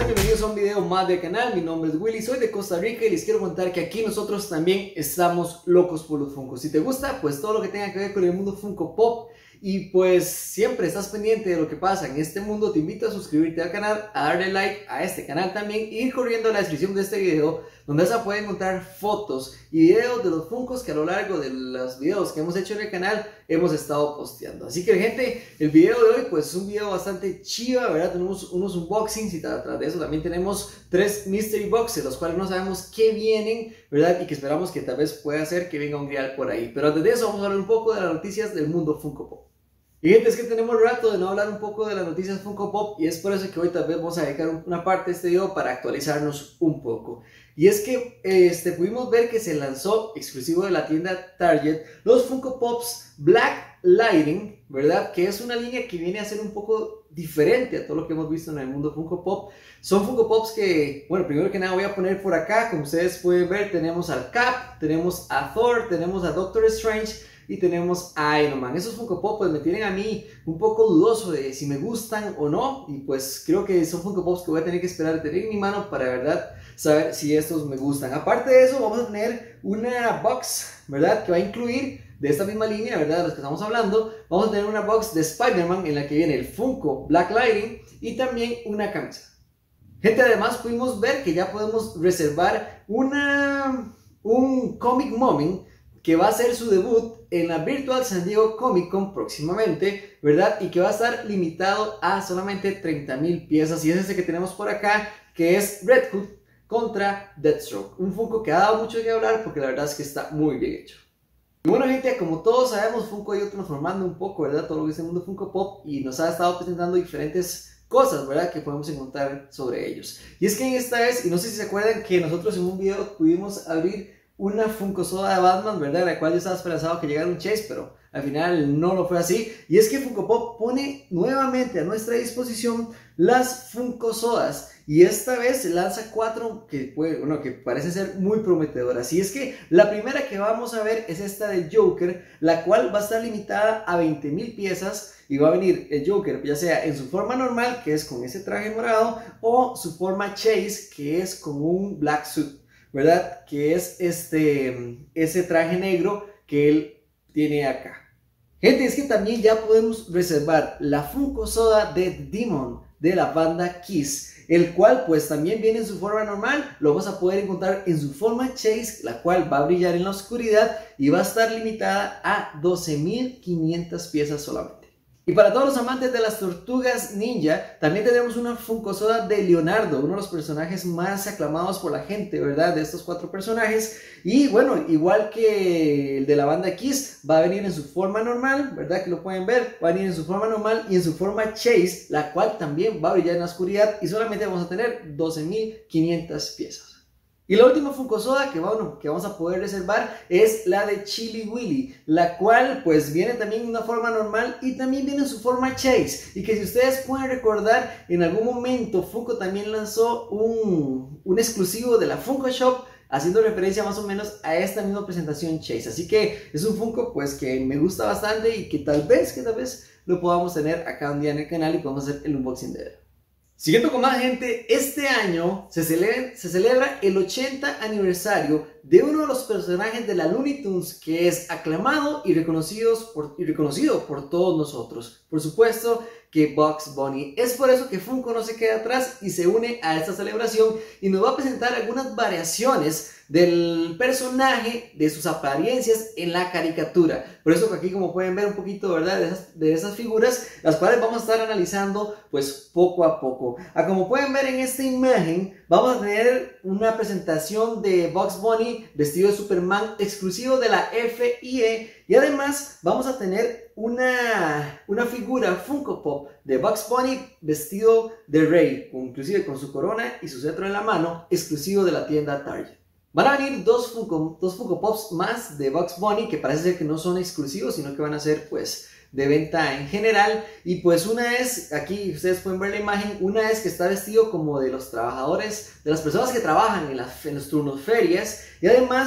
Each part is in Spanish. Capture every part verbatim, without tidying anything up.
bienvenidos a un video más del canal. Mi nombre es Willy, soy de Costa Rica y les quiero contar que aquí nosotros también estamos locos por los Funkos. Si te gusta, pues todo lo que tenga que ver con el mundo Funko Pop y pues siempre estás pendiente de lo que pasa en este mundo, te invito a suscribirte al canal, a darle like a este canal también, e ir corriendo a la descripción de este video donde vas a poder encontrar fotos y videos de los Funkos que a lo largo de los videos que hemos hecho en el canal hemos estado posteando. Así que gente, el video de hoy pues es un video bastante chiva, ¿verdad? Tenemos unos unboxings y atrás de eso también tenemos tres mystery boxes, los cuales no sabemos qué vienen, ¿verdad? Y que esperamos que tal vez pueda ser que venga un real por ahí. Pero antes de eso vamos a hablar un poco de las noticias del mundo Funko Pop. Y gente, es que tenemos rato de no hablar un poco de las noticias Funko Pop y es por eso que hoy tal vez vamos a dedicar una parte de este video para actualizarnos un poco. Y es que este, pudimos ver que se lanzó exclusivo de la tienda Target los Funko Pops Black Lightning, ¿verdad? Que es una línea que viene a ser un poco diferente a todo lo que hemos visto en el mundo Funko Pop. Son Funko Pops que, bueno, primero que nada voy a poner por acá, como ustedes pueden ver, tenemos al Cap, tenemos a Thor, tenemos a Doctor Strange y tenemos a Iron Man. Esos Funko Pop pues me tienen a mí un poco dudoso de si me gustan o no, y pues creo que son Funko Pops que voy a tener que esperar a tener en mi mano para de verdad saber si estos me gustan. Aparte de eso vamos a tener una box, ¿verdad? Que va a incluir de esta misma línea, ¿verdad? De los que estamos hablando, vamos a tener una box de Spider-Man en la que viene el Funko Black Lightning y también una camisa. Gente, además pudimos ver que ya podemos reservar una, un Comic Moment que va a hacer su debut en la Virtual San Diego Comic Con próximamente, ¿verdad? Y que va a estar limitado a solamente treinta mil piezas. Y es este que tenemos por acá, que es Red Hood contra Deathstroke. Un Funko que ha dado mucho que hablar porque la verdad es que está muy bien hecho. Y bueno gente, como todos sabemos, Funko ha ido transformando un poco, ¿verdad? Todo lo que es el mundo Funko Pop y nos ha estado presentando diferentes cosas, ¿verdad? Que podemos encontrar sobre ellos. Y es que en esta vez, y no sé si se acuerdan que nosotros en un video pudimos abrir una Funko Soda de Batman, ¿verdad? La cual yo estaba esperanzado que llegara un Chase, pero al final no lo fue así. Y es que Funko Pop pone nuevamente a nuestra disposición las Funko Sodas. Y esta vez se lanza cuatro que, bueno, que parece ser muy prometedoras. Y es que la primera que vamos a ver es esta de Joker, la cual va a estar limitada a veinte mil piezas. Y va a venir el Joker, ya sea en su forma normal, que es con ese traje morado, o su forma Chase, que es con un black suit, ¿verdad? Que es este, ese traje negro que él tiene acá. Gente, es que también ya podemos reservar la Funko Soda de Demon de la banda Kiss, el cual pues también viene en su forma normal, lo vas a poder encontrar en su forma Chase, la cual va a brillar en la oscuridad y va a estar limitada a doce mil quinientas piezas solamente. Y para todos los amantes de las tortugas ninja, también tenemos una Funko Soda de Leonardo, uno de los personajes más aclamados por la gente, ¿verdad? De estos cuatro personajes. Y bueno, igual que el de la banda Kiss, va a venir en su forma normal, ¿verdad? Que lo pueden ver, va a venir en su forma normal y en su forma Chase, la cual también va a brillar en la oscuridad y solamente vamos a tener doce mil quinientas piezas. Y la última Funko Soda que, bueno, que vamos a poder reservar es la de Chili Willy, la cual pues viene también en una forma normal y también viene en su forma Chase. Y que si ustedes pueden recordar, en algún momento Funko también lanzó un, un exclusivo de la Funko Shop, haciendo referencia más o menos a esta misma presentación Chase. Así que es un Funko pues que me gusta bastante y que tal vez, que tal vez lo podamos tener acá un día en el canal y podamos hacer el unboxing de él. Siguiendo con más gente, este año se celebra, se celebra el ochenta aniversario de uno de los personajes de la Looney Tunes que es aclamado y, reconocidos por, y reconocido por todos nosotros. Por supuesto que Bugs Bunny. Es por eso que Funko no se queda atrás y se une a esta celebración y nos va a presentar algunas variaciones del personaje, de sus apariencias en la caricatura. Por eso que aquí, como pueden ver un poquito, ¿verdad? De esas, de esas figuras, las cuales vamos a estar analizando pues poco a poco. Ah, como pueden ver en esta imagen, vamos a tener una presentación de Bugs Bunny vestido de Superman exclusivo de la F I E. Y además vamos a tener una, una figura Funko Pop de Bugs Bunny vestido de Rey, inclusive con su corona y su cetro en la mano, exclusivo de la tienda Target. Van a venir dos Funko, dos Funko Pops más de Bugs Bunny que parece ser que no son exclusivos, sino que van a ser pues de venta en general. Y pues una es, aquí ustedes pueden ver la imagen, una es que está vestido como de los trabajadores, de las personas que trabajan en, las, en los turnos ferias. Y además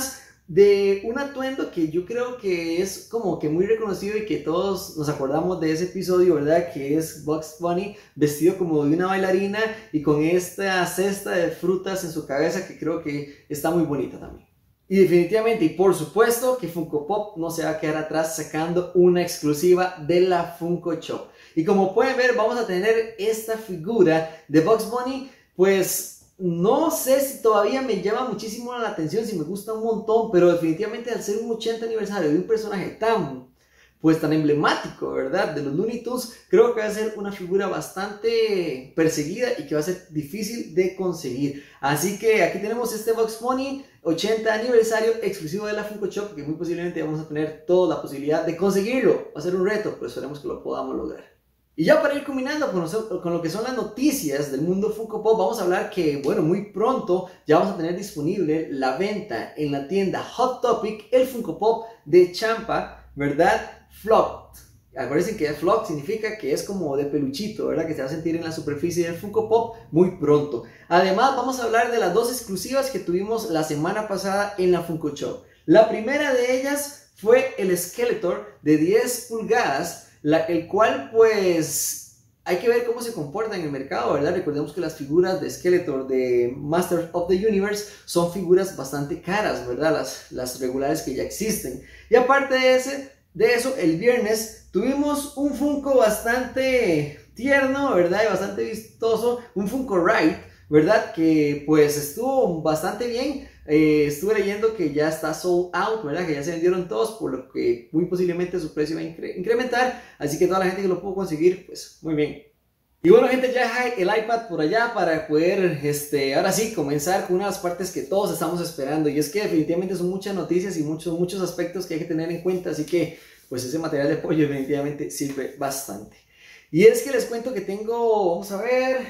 de un atuendo que yo creo que es como que muy reconocido y que todos nos acordamos de ese episodio, ¿verdad? Que es Bugs Bunny vestido como de una bailarina y con esta cesta de frutas en su cabeza, que creo que está muy bonita también. Y definitivamente, y por supuesto, que Funko Pop no se va a quedar atrás sacando una exclusiva de la Funko Shop. Y como pueden ver, vamos a tener esta figura de Bugs Bunny, pues no sé si todavía me llama muchísimo la atención, si me gusta un montón, pero definitivamente al ser un ochenta aniversario de un personaje tan, pues tan emblemático, ¿verdad? De los Looney Tunes, creo que va a ser una figura bastante perseguida y que va a ser difícil de conseguir. Así que aquí tenemos este Bugs Bunny ochenta aniversario exclusivo de la Funko Shop, que muy posiblemente vamos a tener toda la posibilidad de conseguirlo. Va a ser un reto, pero esperemos que lo podamos lograr. Y ya para ir combinando con, con lo que son las noticias del mundo Funko Pop, vamos a hablar que, bueno, muy pronto ya vamos a tener disponible la venta en la tienda Hot Topic el Funko Pop de Champa, ¿verdad? Flocked. Acuérdense que Flocked significa que es como de peluchito, ¿verdad? Que se va a sentir en la superficie del Funko Pop muy pronto. Además, vamos a hablar de las dos exclusivas que tuvimos la semana pasada en la Funko Shop. La primera de ellas fue el Skeletor de diez pulgadas, La, el cual pues hay que ver cómo se comporta en el mercado, ¿verdad? Recordemos que las figuras de Skeletor de Masters of the Universe son figuras bastante caras, ¿verdad? Las, las regulares que ya existen. Y aparte de, ese, de eso, el viernes tuvimos un Funko bastante tierno, ¿verdad? Y bastante vistoso, un Funko Ride, ¿verdad? Que pues estuvo bastante bien. Eh, estuve leyendo que ya está sold out, ¿verdad? Que ya se vendieron todos, por lo que muy posiblemente su precio va a incre incrementar. Así que toda la gente que lo pudo conseguir, pues muy bien. Y bueno, gente, ya dejé el iPad por allá para poder, este, ahora sí, comenzar con una de las partes que todos estamos esperando. Y es que definitivamente son muchas noticias y muchos, muchos aspectos que hay que tener en cuenta. Así que, pues ese material de apoyo definitivamente sirve bastante. Y es que les cuento que tengo, vamos a ver,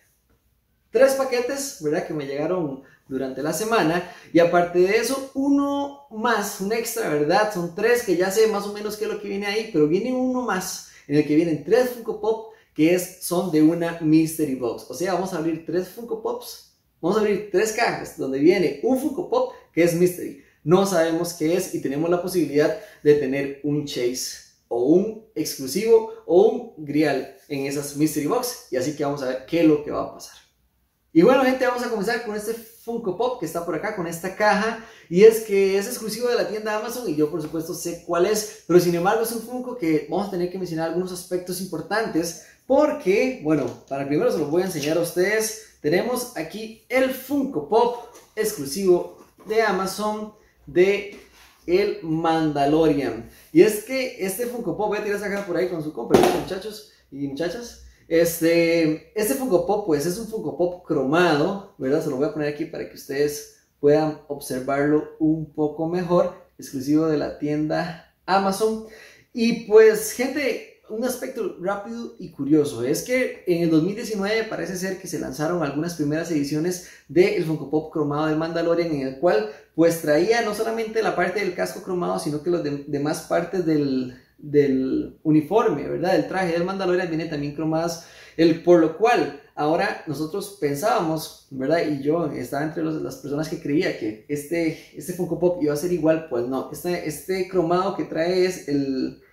tres paquetes, ¿verdad? Que me llegaron durante la semana, y aparte de eso, uno más, un extra, ¿verdad? Son tres que ya sé más o menos qué es lo que viene ahí, pero viene uno más, en el que vienen tres Funko Pop, que es, son de una Mystery Box. O sea, vamos a abrir tres Funko Pops, vamos a abrir tres cajas, donde viene un Funko Pop, que es Mystery. No sabemos qué es, y tenemos la posibilidad de tener un Chase, o un exclusivo, o un Grial en esas Mystery Box, y así que vamos a ver qué es lo que va a pasar. Y bueno, gente, vamos a comenzar con este Funko Pop que está por acá, con esta caja. Y es que es exclusivo de la tienda Amazon y yo por supuesto sé cuál es. Pero sin embargo es un Funko que vamos a tener que mencionar algunos aspectos importantes. Porque, bueno, para primero se los voy a enseñar a ustedes. Tenemos aquí el Funko Pop exclusivo de Amazon de el Mandalorian. Y es que este Funko Pop, voy a tirar esa caja por ahí con su compra, muchachos y muchachas. Este, este Funko Pop pues es un Funko Pop cromado, ¿verdad? Se lo voy a poner aquí para que ustedes puedan observarlo un poco mejor, exclusivo de la tienda Amazon. Y pues gente, un aspecto rápido y curioso es que en el dos mil diecinueve parece ser que se lanzaron algunas primeras ediciones del Funko Pop cromado de Mandalorian, en el cual pues traía no solamente la parte del casco cromado, sino que las de, demás partes del... del uniforme, ¿verdad? El traje del Mandalorian viene también cromadas, el, por lo cual ahora nosotros pensábamos, ¿verdad? Y yo estaba entre los, las personas que creía que este, este Funko Pop iba a ser igual, pues no, este, este cromado que trae es el,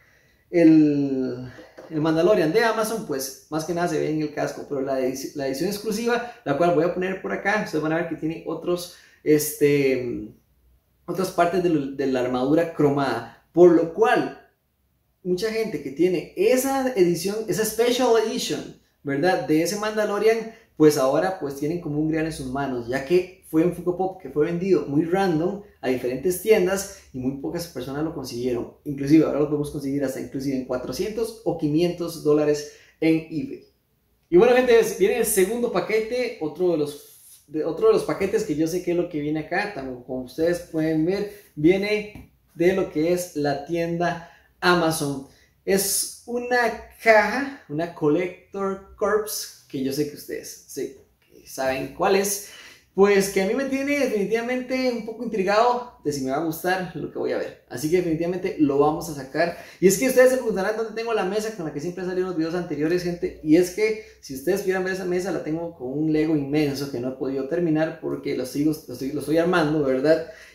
el, el Mandalorian de Amazon, pues más que nada se ve en el casco, pero la, edición, la edición exclusiva, la cual voy a poner por acá, ustedes van a ver que tiene otros, este, otras partes de, de la armadura cromada, por lo cual mucha gente que tiene esa edición, esa Special Edition, ¿verdad? De ese Mandalorian, pues ahora pues tienen como un Grial en sus manos, ya que fue un Funko Pop que fue vendido muy random a diferentes tiendas y muy pocas personas lo consiguieron. Inclusive ahora lo podemos conseguir hasta inclusive en cuatrocientos o quinientos dólares en eBay. Y bueno, gente, viene el segundo paquete, otro de los, de, otro de los paquetes que yo sé que es lo que viene acá, también, como ustedes pueden ver, viene de lo que es la tienda Amazon. Es una caja, una Collector Corps, que yo sé que ustedes sí, que saben cuál es, pues que a mí me tiene definitivamente un poco intrigado de si me va a gustar lo que voy a ver. Así que definitivamente lo vamos a sacar. Y es que ustedes se preguntarán dónde tengo la mesa con la que siempre salieron los videos anteriores, gente. Y es que si ustedes quieran ver esa mesa, la tengo con un Lego inmenso que no he podido terminar porque lo, sigo, lo, estoy, lo estoy armando, ¿verdad?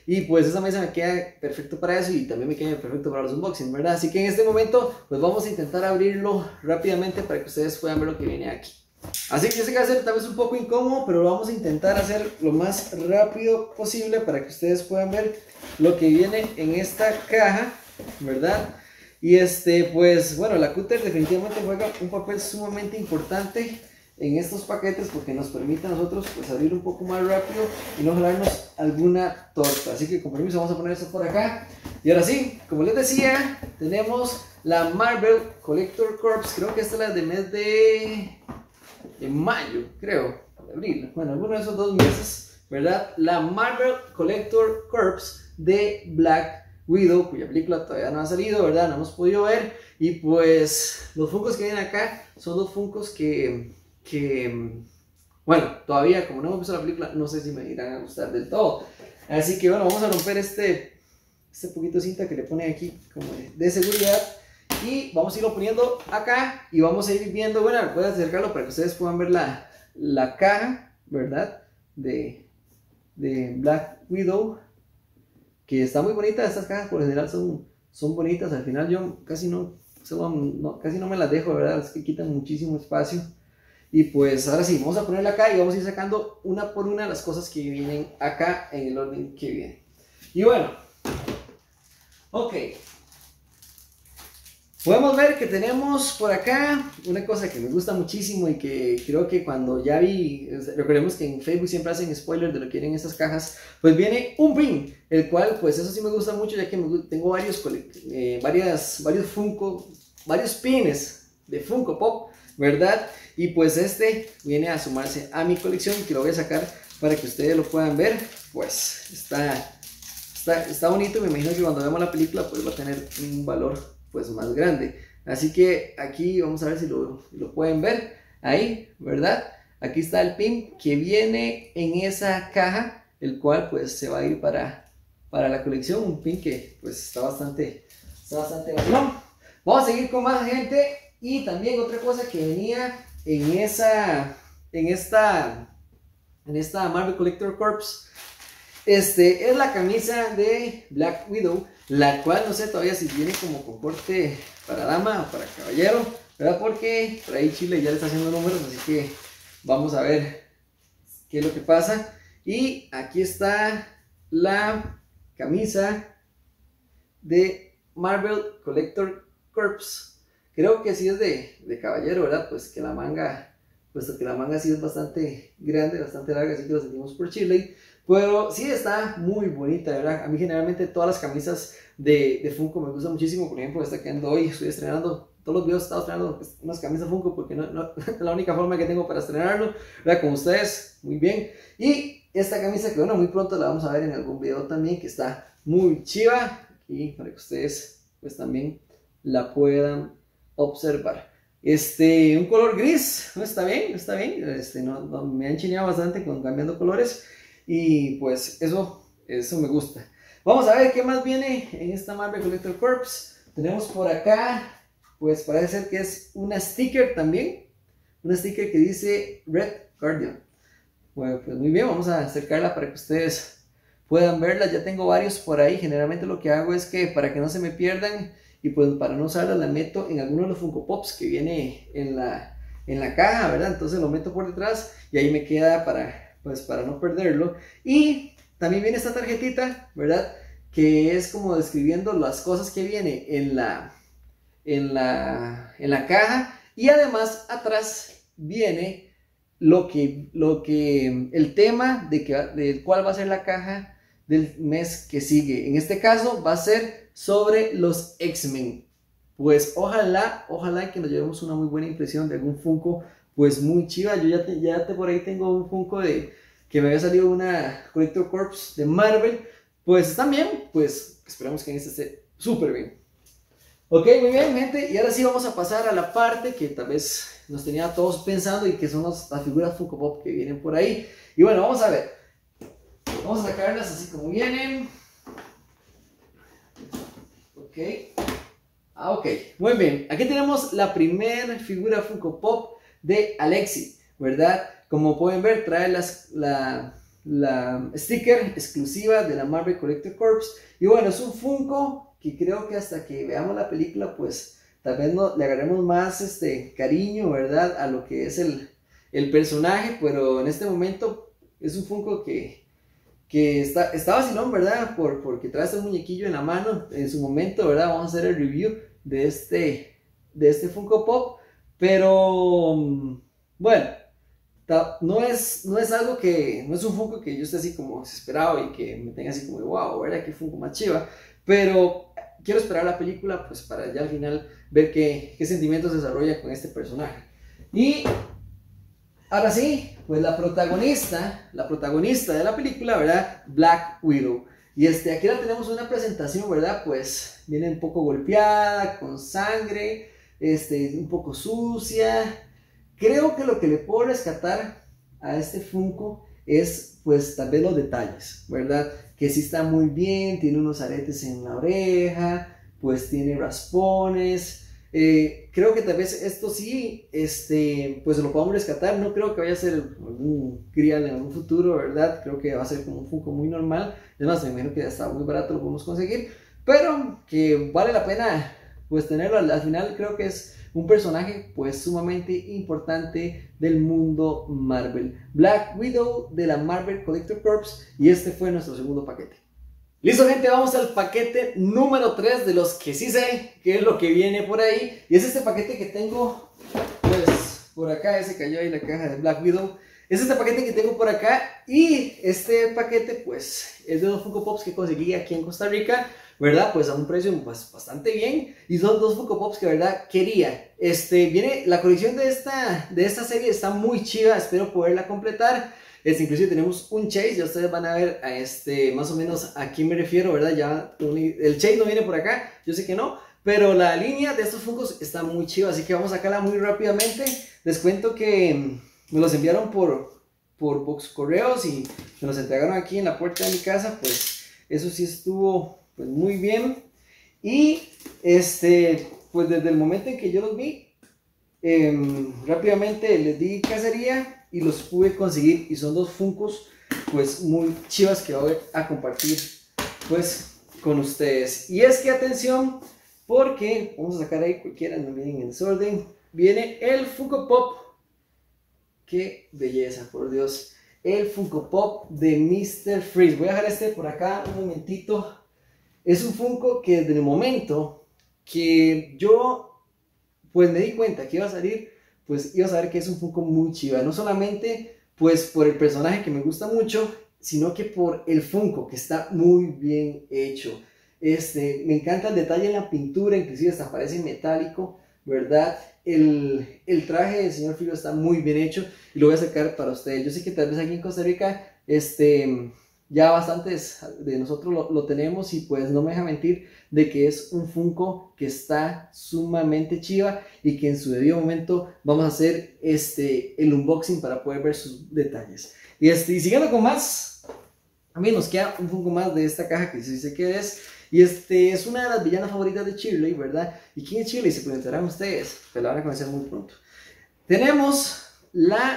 Y pues esa mesa me queda perfecto para eso y también me queda perfecto para los unboxing, ¿verdad? Así que en este momento pues vamos a intentar abrirlo rápidamente para que ustedes puedan ver lo que viene aquí. Así que yo sé que va a ser tal vez un poco incómodo, pero lo vamos a intentar hacer lo más rápido posible para que ustedes puedan ver lo que viene en esta caja, ¿verdad? Y este, pues bueno, la cúter definitivamente juega un papel sumamente importante en estos paquetes porque nos permite a nosotros pues abrir un poco más rápido y no jalarnos alguna torta. Así que con permiso vamos a poner esto por acá. Y ahora sí, como les decía, tenemos la Marvel Collector Corps. Creo que esta es la de mes de, de mayo, creo, de abril. Bueno, alguno de esos dos meses, ¿verdad? La Marvel Collector Corps de Black Widow, cuya película todavía no ha salido, ¿verdad? No hemos podido ver. Y pues los Funkos que vienen acá son los Funkos que... que, bueno, todavía como no hemos visto la película, no sé si me irán a gustar del todo. Así que bueno, vamos a romper este, este poquito de cinta que le pone aquí como de, de seguridad. Y vamos a irlo poniendo acá y vamos a ir viendo, bueno, voy a acercarlo para que ustedes puedan ver la, la caja, ¿verdad? De, de Black Widow, que está muy bonita. Estas cajas por lo general son, son bonitas. Al final yo casi no, no, casi no me las dejo, ¿verdad? Es que quitan muchísimo espacio. Y pues ahora sí, vamos a ponerla acá y vamos a ir sacando una por una las cosas que vienen acá en el orden que viene. Y bueno, ok. Podemos ver que tenemos por acá una cosa que me gusta muchísimo y que creo que cuando ya vi, recordemos que en Facebook siempre hacen spoilers de lo que vienen en estas cajas, pues viene un pin, el cual pues eso sí me gusta mucho ya que me, tengo varios, eh, varias, varios Funko, varios pines de Funko Pop, ¿verdad? Y pues este viene a sumarse a mi colección que lo voy a sacar para que ustedes lo puedan ver. Pues está, está, está bonito. Me imagino que cuando veamos la película pues va a tener un valor pues más grande. Así que aquí vamos a ver si lo, lo pueden ver. Ahí, ¿verdad? Aquí está el pin que viene en esa caja, el cual pues se va a ir para, para la colección. Un pin que pues está bastante, está bastante bueno. Vamos a seguir con más gente. Y también otra cosa que venía en esa, en esta, en esta Marvel Collector Corps, este, es la camisa de Black Widow, la cual no sé todavía si viene como con corte para dama o para caballero, ¿verdad? Porque por ahí Chile ya le está haciendo números, así que vamos a ver qué es lo que pasa. Y aquí está la camisa de Marvel Collector Corps. Creo que sí es de, de caballero, ¿verdad? Pues que la manga, puesto que la manga sí es bastante grande, bastante larga, así que lo sentimos por Chile. Pero sí está muy bonita, ¿verdad? A mí generalmente todas las camisas de, de Funko me gustan muchísimo. Por ejemplo, esta que ando hoy, estoy estrenando, todos los videos he estado estrenando unas camisas Funko porque no, no, es la única forma que tengo para estrenarlo, ¿verdad? Con ustedes, muy bien. Y esta camisa que bueno, muy pronto la vamos a ver en algún video también, que está muy chiva. Aquí para que ustedes pues también la puedan observar. Este, un color gris, no está bien, está bien. Este, no, no, me han chineado bastante con cambiando colores y pues eso, eso me gusta. Vamos a ver qué más viene en esta Marvel Collector Corps. Tenemos por acá, pues parece ser que es una sticker también, una sticker que dice Red Guardian. Bueno, pues muy bien, vamos a acercarla para que ustedes puedan verla. Ya tengo varios por ahí. Generalmente lo que hago es que para que no se me pierdan y pues para no usarla la meto en alguno de los Funko Pops que viene en la, en la caja, ¿verdad? Entonces lo meto por detrás y ahí me queda para, pues, para no perderlo. Y también viene esta tarjetita, ¿verdad? Que es como describiendo las cosas que viene en la, en la, en la caja. Y además atrás viene lo que, lo que, el tema de que, del cual va a ser la caja del mes que sigue. En este caso va a ser sobre los X-Men. Pues ojalá, ojalá que nos llevemos una muy buena impresión de algún Funko pues muy chiva. Yo ya, te, ya te por ahí tengo un Funko de que me había salido una Collector Corps de Marvel. Pues también, pues esperamos que en este esté súper bien. Ok, muy bien, gente. Y ahora sí vamos a pasar a la parte que tal vez nos tenía todos pensando y que son los, las figuras Funko Pop que vienen por ahí. Y bueno, vamos a ver. Vamos a sacarlas así como vienen. Ok. Ah, ok. Muy bien. Aquí tenemos la primera figura Funko Pop de Alexi, ¿verdad? Como pueden ver, trae las, la, la sticker exclusiva de la Marvel Collector Corps. Y bueno, es un Funko que creo que hasta que veamos la película, pues tal vez no, le agarremos más este, cariño, ¿verdad? A lo que es el, el personaje, pero en este momento es un Funko que, que está, está vacilón, ¿verdad? Por, porque trae este muñequillo en la mano. En su momento, ¿verdad? Vamos a hacer el review de este, de este Funko Pop, pero bueno. No es, no es algo que, no es un Funko que yo esté así como desesperado y que me tenga así como de wow, ¿verdad? Que Funko más chiva, pero quiero esperar la película pues para ya al final ver qué, qué sentimientos desarrolla con este personaje. Y ahora sí, pues la protagonista, la protagonista de la película, ¿verdad? Black Widow. Y este, aquí la tenemos una presentación, ¿verdad? Pues viene un poco golpeada, con sangre, este, un poco sucia. Creo que lo que le puedo rescatar a este Funko es pues tal vez los detalles, ¿verdad? Que sí está muy bien, tiene unos aretes en la oreja, pues tiene raspones. Eh, creo que tal vez esto sí, este, pues lo podamos rescatar. No creo que vaya a ser un Grial en un futuro, ¿verdad? Creo que va a ser como un Funko muy normal. Además, me imagino que ya está muy barato, lo podemos conseguir. Pero que vale la pena pues tenerlo. Al, al final creo que es un personaje pues sumamente importante del mundo Marvel. Black Widow de la Marvel Collector Corps, y este fue nuestro segundo paquete. Listo, gente, vamos al paquete número tres de los que sí sé qué es lo que viene por ahí. Y es este paquete que tengo, pues por acá, ya se cayó ahí la caja de Black Widow. Es este paquete que tengo por acá, y este paquete pues es de dos Funko Pops que conseguí aquí en Costa Rica, ¿verdad? Pues a un precio pues bastante bien, y son dos Funko Pops que verdad quería. Este, viene, la colección de esta, de esta serie está muy chiva, espero poderla completar. Este, inclusive tenemos un Chase, ya ustedes van a ver a este, más o menos a quién me refiero, ¿verdad? Ya, el Chase no viene por acá, yo sé que no, pero la línea de estos Funkos está muy chiva, así que vamos a sacarla muy rápidamente. Les cuento que me los enviaron por, por box correos y me los entregaron aquí en la puerta de mi casa, pues eso sí estuvo pues muy bien. Y este, pues desde el momento en que yo los vi, eh, rápidamente les di cacería y los pude conseguir, y son dos Funkos pues muy chivas que voy a compartir pues con ustedes. Y es que atención, porque vamos a sacar ahí cualquiera, no miren en desorden. Viene el Funko Pop, qué belleza, por Dios, el Funko Pop de míster Freeze. Voy a dejar este por acá un momentito. Es un Funko que desde el momento que yo pues me di cuenta que iba a salir, pues iba a saber que es un Funko muy chiva. No solamente pues por el personaje que me gusta mucho, sino que por el Funko, que está muy bien hecho. Este, me encanta el detalle en la pintura, inclusive hasta parece metálico, ¿verdad? El, el traje del señor Filo está muy bien hecho y lo voy a sacar para ustedes. Yo sé que tal vez aquí en Costa Rica, este, ya bastantes de nosotros lo, lo tenemos, y pues no me deja mentir de que es un Funko que está sumamente chiva y que en su debido momento vamos a hacer este, el unboxing para poder ver sus detalles. Y, este, y siguiendo con más, a mí nos queda un Funko más de esta caja que sí sé qué es. Y este es una de las villanas favoritas de Shirley, ¿verdad? ¿Y quién es Shirley? Se preguntarán ustedes, pero la van a conocer muy pronto. Tenemos la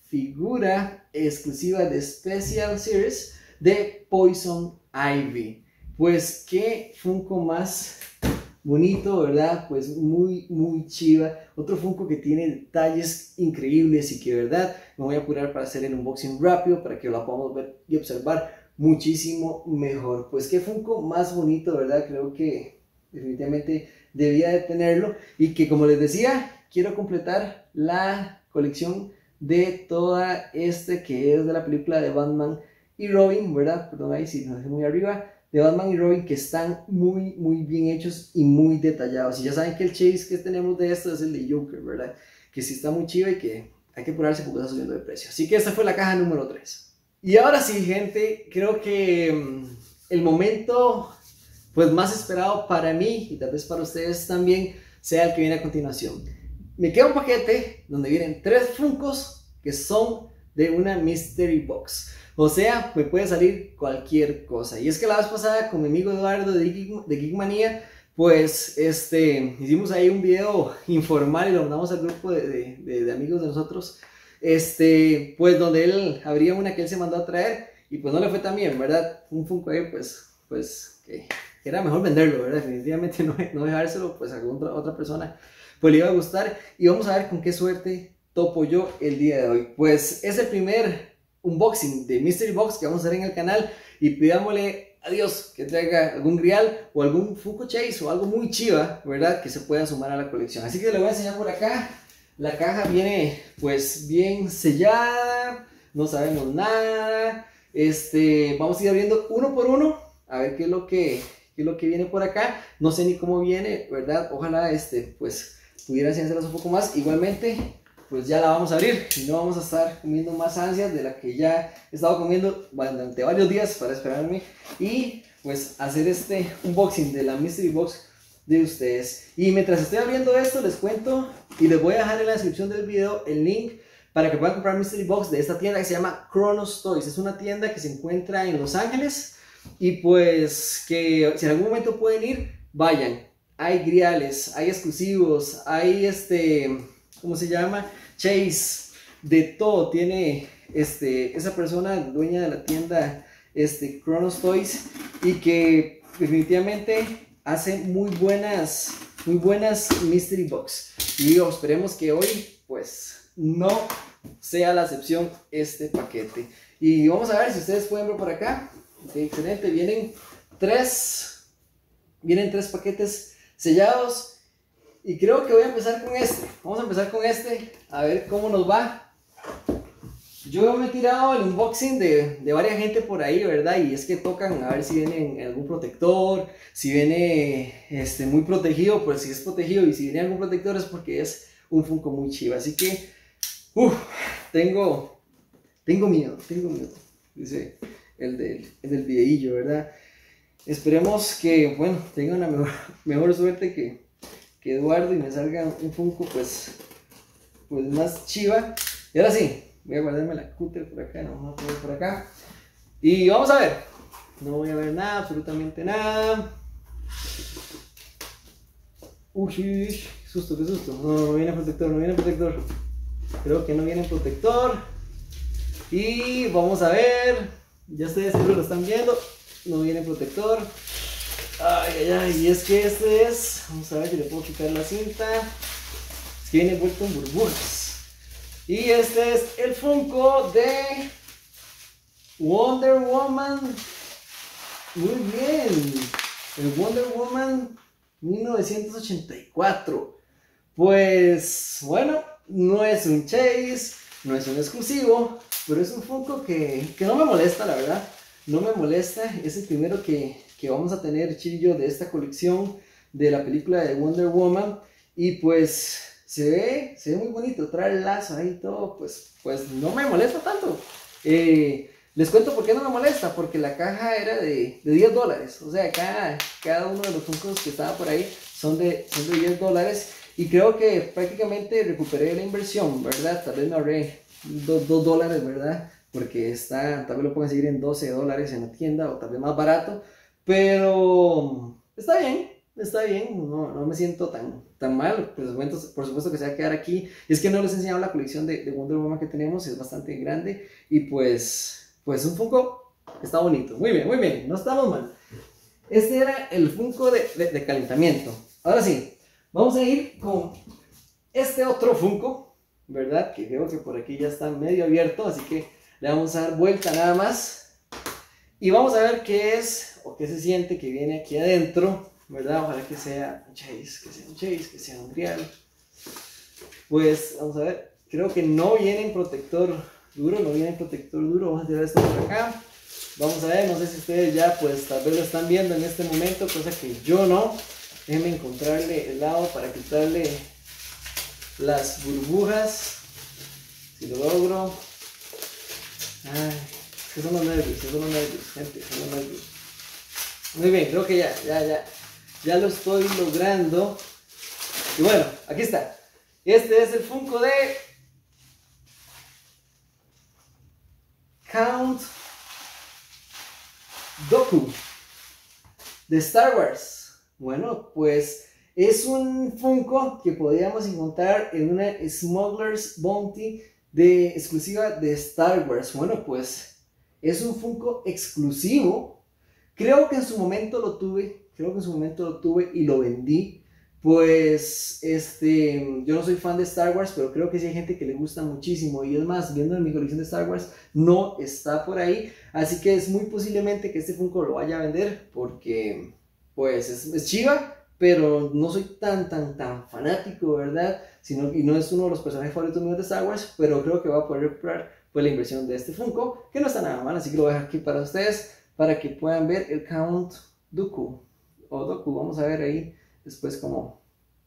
figura exclusiva de Special Series de Poison Ivy. Pues qué Funko más bonito, ¿verdad? Pues muy, muy chiva. Otro Funko que tiene detalles increíbles y que, ¿verdad? Me voy a apurar para hacer el unboxing rápido para que lo podamos ver y observar muchísimo mejor. Pues qué Funko más bonito, ¿verdad? Creo que definitivamente debía de tenerlo, y que, como les decía, quiero completar la colección de toda este que es de la película de Batman y Robin, ¿verdad? Perdón, ahí sí nos dejé muy arriba, de Batman y Robin, que están muy, muy bien hechos y muy detallados. Y ya saben que el chase que tenemos de esto es el de Joker, ¿verdad? Que sí está muy chido y que hay que apurarse porque está subiendo de precio. Así que esta fue la caja número tres. Y ahora sí, gente, creo que um, el momento pues más esperado para mí y tal vez para ustedes también sea el que viene a continuación. Me queda un paquete donde vienen tres Funkos que son de una Mystery Box. O sea, me puede salir cualquier cosa. Y es que la vez pasada con mi amigo Eduardo de, Geek, de Geekmania, pues este, hicimos ahí un video informal y lo mandamos al grupo de, de, de, de amigos de nosotros. Este, pues donde él abría una que él se mandó a traer, y pues no le fue tan bien, ¿verdad? Un Funko ahí, pues, pues, que era mejor venderlo, ¿verdad? Definitivamente no, no dejárselo, pues a otra, otra persona, pues le iba a gustar. Y vamos a ver con qué suerte topo yo el día de hoy. Pues es el primer unboxing de Mystery Box que vamos a hacer en el canal, y pidámosle a Dios que traiga algún Grial o algún Funko Chase o algo muy chiva, ¿verdad? Que se pueda sumar a la colección. Así que le voy a enseñar por acá. La caja viene pues bien sellada, no sabemos nada. Este, vamos a ir abriendo uno por uno a ver qué es lo que, qué es lo que viene por acá. No sé ni cómo viene, ¿verdad? Ojalá este, pues pudiera enseñárselas un poco más. Igualmente, pues ya la vamos a abrir y no vamos a estar comiendo más ansias de la que ya he estado comiendo durante varios días para esperarme y pues hacer este unboxing de la Mystery Box de ustedes. Y mientras estoy abriendo esto, les cuento y les voy a dejar en la descripción del video el link para que puedan comprar Mystery Box de esta tienda que se llama Chronos Toys. Es una tienda que se encuentra en Los Ángeles y pues que si en algún momento pueden ir, vayan. Hay griales, hay exclusivos, hay este, ¿cómo se llama? Chase, de todo tiene este, esa persona dueña de la tienda este, Chronos Toys, y que definitivamente hace muy buenas, muy buenas Mystery Box. Y digo, esperemos que hoy pues no sea la excepción este paquete. Y vamos a ver si ustedes pueden ver por acá. Okay, excelente, vienen tres, vienen tres paquetes sellados. Y creo que voy a empezar con este. Vamos a empezar con este, a ver cómo nos va. Yo me he tirado el unboxing de, de varias gente por ahí, ¿verdad? Y es que tocan a ver si viene algún protector, si viene este, muy protegido, pues si es protegido, y si viene algún protector es porque es un Funko muy chivo. Así que, uff, tengo, tengo miedo, tengo miedo, dice el del, el del videillo, ¿verdad? Esperemos que, bueno, tenga una mejor, mejor suerte que... que Eduardo y me salga un Funko pues, pues más chiva. Y ahora sí, voy a guardarme la cúter por acá, no voy a poner por acá. Y vamos a ver. No voy a ver nada, absolutamente nada. Uy, qué susto, qué susto. No, no viene protector, no viene protector. Creo que no viene protector. Y vamos a ver. Ya ustedes seguro lo están viendo. No viene protector. Ay, ay, ay, y es que este es, vamos a ver si le puedo quitar la cinta, es que viene envuelto en burbujas. Y este es el Funko de Wonder Woman. Muy bien, el Wonder Woman mil novecientos ochenta y cuatro. Pues bueno, no es un Chase, no es un exclusivo, pero es un Funko que, que no me molesta, la verdad. No me molesta, es el primero que, que vamos a tener chillo de esta colección de la película de Wonder Woman. Y pues se ve, se ve muy bonito, trae el lazo ahí y todo, pues, pues no me molesta tanto. Eh, les cuento por qué no me molesta, porque la caja era de, de diez dólares. O sea, cada, cada uno de los Funkos que estaba por ahí son de, son de diez dólares. Y creo que prácticamente recuperé la inversión, ¿verdad? Tal vez me ahorré dos dólares, ¿verdad? Porque está, tal vez lo pueden conseguir en doce dólares en la tienda o tal vez más barato, pero está bien, está bien, no, no me siento tan, tan mal. Por supuesto, por supuesto que se va a quedar aquí. Es que no les he enseñado la colección de, de Wonder Woman que tenemos, es bastante grande y pues, pues un Funko está bonito. Muy bien, muy bien, no estamos mal. Este era el Funko de, de, de calentamiento. Ahora sí, vamos a ir con este otro Funko, ¿verdad? Que creo que por aquí ya está medio abierto, así que le vamos a dar vuelta nada más y vamos a ver qué es o qué se siente que viene aquí adentro, ¿verdad? Ojalá que sea un Chase, que sea un Chase, que sea un Grial. Pues vamos a ver, creo que no viene en protector duro, no viene en protector duro. Vamos a tirar esto por acá. Vamos a ver, no sé si ustedes ya pues tal vez lo están viendo en este momento, cosa que yo no. Déjenme encontrarle el lado para quitarle las burbujas, si lo logro. Ay, que son los nervios, que son los nervios, gente, son los nervios. Muy bien, creo que ya, ya, ya, ya lo estoy logrando. Y bueno, aquí está. Este es el Funko de Count Dooku de Star Wars. Bueno, pues es un Funko que podríamos encontrar en una Smuggler's Bounty de exclusiva de Star Wars. Bueno, pues es un Funko exclusivo. Creo que en su momento lo tuve, creo que en su momento lo tuve y lo vendí. Pues, este, yo no soy fan de Star Wars, pero creo que sí hay gente que le gusta muchísimo. Y es más, viendo en mi colección de Star Wars, no está por ahí. Así que es muy posiblemente que este Funko lo vaya a vender, porque, pues, es, es chiva, pero no soy tan, tan, tan fanático, ¿verdad? Sino, y no es uno de los personajes favoritos míos de Star Wars, pero creo que va a poder recuperar, pues, la inversión de este Funko, que no está nada mal. Así que lo voy a dejar aquí para ustedes, para que puedan ver el Count Dooku, o Dooku, vamos a ver ahí después cómo,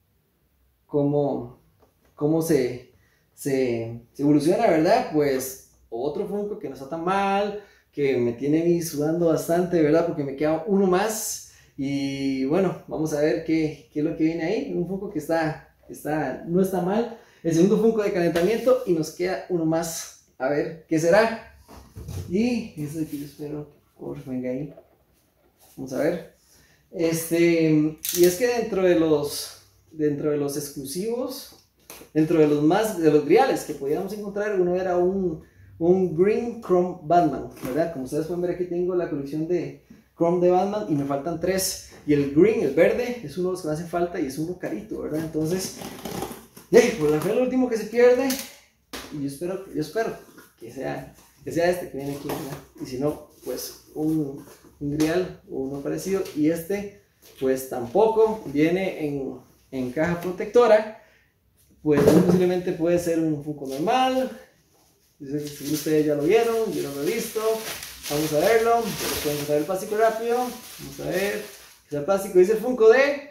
cómo, cómo se, se, se evoluciona, ¿verdad? Pues otro Funko que no está tan mal, que me tiene ahí sudando bastante, ¿verdad? Porque me queda uno más. Y bueno, vamos a ver qué, qué es lo que viene ahí. Un Funko que está, está, no está mal. El segundo Funko de calentamiento y nos queda uno más. A ver qué será. Y eso que yo espero que por favor venga ahí. Vamos a ver. Este, y es que dentro de los dentro de los exclusivos, dentro de los más de los griales que podíamos encontrar, uno era un, un Green Chrome Batman, ¿verdad? Como ustedes pueden ver, aquí tengo la colección de Chrome de Batman y me faltan tres. Y el green, el verde, es uno de los que me hace falta y es uno carito, ¿verdad? Entonces, yeah, pues la fue el último que se pierde. Y yo espero, yo espero que sea, que sea este que viene aquí, ¿verdad? Y si no, pues un un grial o uno parecido, y este pues tampoco viene en, en caja protectora, pues muy posiblemente puede ser un Funko normal. Si ustedes ya lo vieron, yo no lo he visto, vamos a verlo. Pueden quitar el plástico rápido, vamos a ver, es el plástico, dice Funko de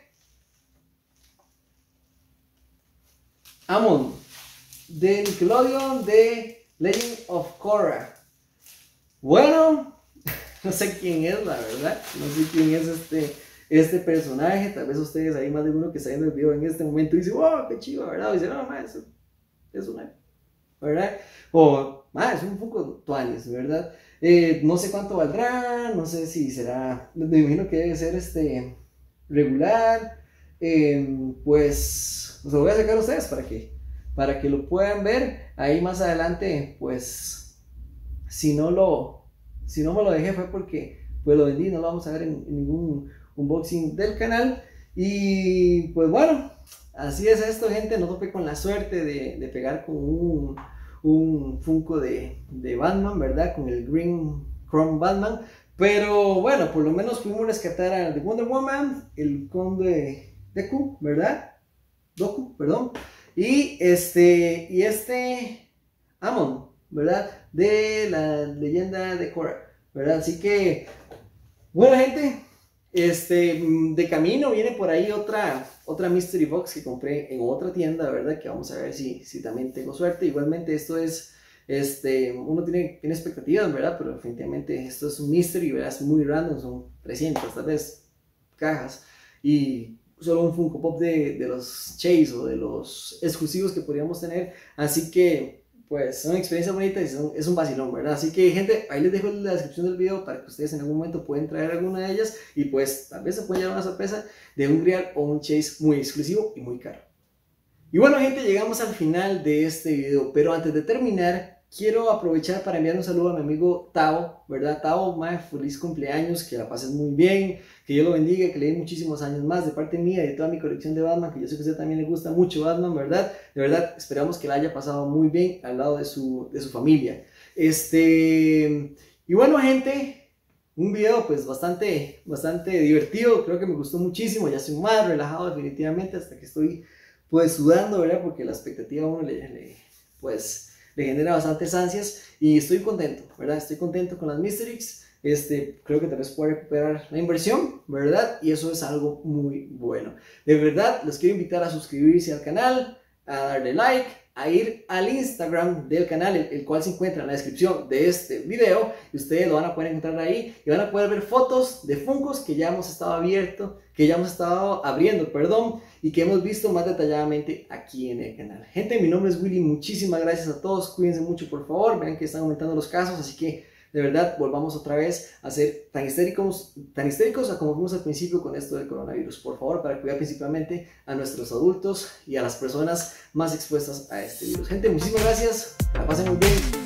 Amon, de Nickelodeon, de Legend of Korra. Bueno, no sé quién es, la verdad. No sé quién es este, este personaje. Tal vez ustedes, hay más de uno que está viendo el video en este momento y dice, wow, qué chido, ¿verdad? O dice, no, ma, eso es una, ¿verdad? O, ma, es un Funko Tuanis, ¿verdad? Eh, no sé cuánto valdrá, no sé si será, me imagino que debe ser este regular. Eh, pues, pues lo voy a sacar a ustedes para que, para que lo puedan ver. Ahí más adelante, pues, si no lo... Si no me lo dejé fue porque pues lo vendí, no lo vamos a ver en, en ningún unboxing del canal. Y pues bueno, así es esto, gente. No topé con la suerte de, de pegar con un, un Funko de, de Batman, ¿verdad? Con el Green Chrome Batman. Pero bueno, por lo menos pudimos rescatar al de Wonder Woman, el Conde Deku, ¿verdad? Doku, perdón. Y este, y este Amon, ¿verdad? De la leyenda de Korra, ¿verdad? Así que, bueno, gente, este, de camino viene por ahí otra, otra Mystery Box que compré en otra tienda, ¿verdad? Que vamos a ver si, si también tengo suerte. Igualmente esto es, este, uno tiene, tiene expectativas, ¿verdad? Pero definitivamente esto es un Mystery, ¿verdad? Es muy random, son trescientas tal vez cajas y solo un Funko Pop de, de los Chase o de los exclusivos que podríamos tener. Así que pues son experiencias bonitas y son, es un vacilón, ¿verdad? Así que, gente, ahí les dejo la descripción del video para que ustedes en algún momento pueden traer alguna de ellas y pues tal vez se pueden llevar una sorpresa de un grial o un chase muy exclusivo y muy caro. Y bueno, gente, llegamos al final de este video, pero antes de terminar quiero aprovechar para enviar un saludo a mi amigo Tao, ¿verdad? Tao, mae, feliz cumpleaños, que la pases muy bien, que Dios lo bendiga, que le dé muchísimos años más de parte mía y de toda mi colección de Batman, que yo sé que a usted también le gusta mucho Batman, ¿verdad? De verdad, esperamos que la haya pasado muy bien al lado de su, de su familia. Este, y bueno, gente, un video pues bastante, bastante divertido, creo que me gustó muchísimo, ya estoy más relajado definitivamente, hasta que estoy pues sudando, ¿verdad? Porque la expectativa a uno le, le pues... le genera bastantes ansias y estoy contento, ¿verdad? Estoy contento con las Mysterix. Este, creo que tal vez pueda recuperar la inversión, ¿verdad? Y eso es algo muy bueno. De verdad, los quiero invitar a suscribirse al canal, a darle like, a ir al Instagram del canal, el, el cual se encuentra en la descripción de este video. Y ustedes lo van a poder encontrar ahí y van a poder ver fotos de Funkos que ya hemos estado abierto, que ya hemos estado abriendo, perdón, y que hemos visto más detalladamente aquí en el canal. Gente, mi nombre es Willy, muchísimas gracias a todos, cuídense mucho por favor, vean que están aumentando los casos, así que de verdad volvamos otra vez a ser tan histéricos, tan histéricos como fuimos al principio con esto del coronavirus, por favor, para cuidar principalmente a nuestros adultos y a las personas más expuestas a este virus. Gente, muchísimas gracias, que la pasen muy bien.